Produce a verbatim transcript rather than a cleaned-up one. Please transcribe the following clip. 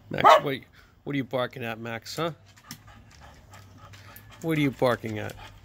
Max, what, what are you barking at, Max, huh? What are you barking at?